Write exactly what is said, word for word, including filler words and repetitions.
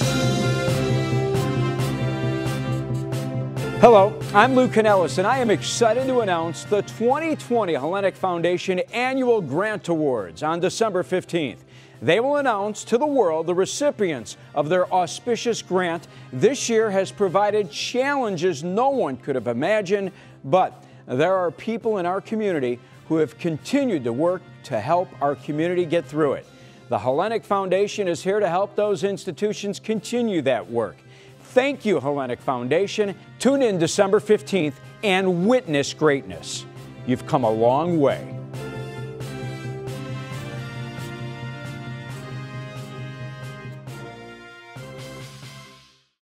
Hello, I'm Lou Canellis, and I am excited to announce the twenty twenty Hellenic Foundation Annual Grant Awards on December fifteenth. They will announce to the world the recipients of their auspicious grant. This year has provided challenges no one could have imagined, but there are people in our community who have continued to work to help our community get through it. The Hellenic Foundation is here to help those institutions continue that work. Thank you, Hellenic Foundation. Tune in December fifteenth and witness greatness. You've come a long way.